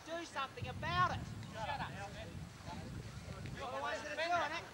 do something about it. Shut up. You're the ones that are doing it.